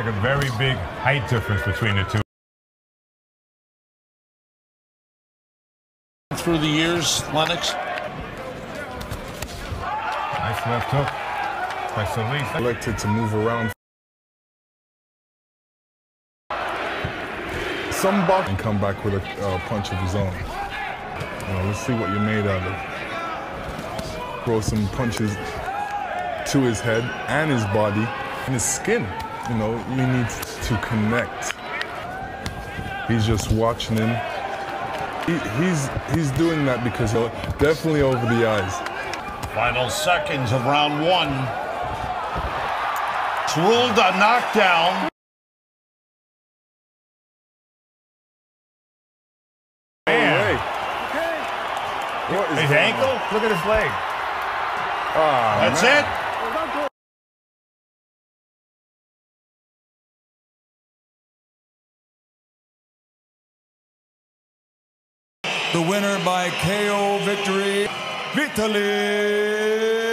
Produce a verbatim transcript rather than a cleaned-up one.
Like a very big height difference between the two. Through the years, Lennox. Nice left hook by Solis. Elected to move around. Some box and come back with a uh, punch of his own. You know, let's see what you're made out of. Throw some punches to his head and his body and his skin. You know, you need to connect. He's just watching him. He, he's he's doing that because he'll definitely over the eyes. Final seconds of round one. It's ruled a knockdown. Man. What is His ankle? On? Look at his leg. Oh, That's man. it. The winner by K O victory, Vitali